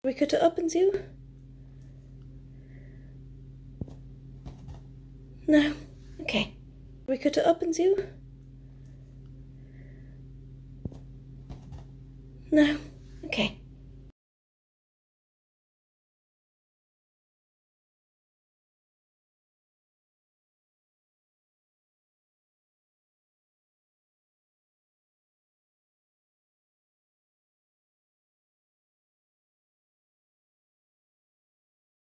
We cut it up and do? No. Okay. We cut it up and do? No. Okay.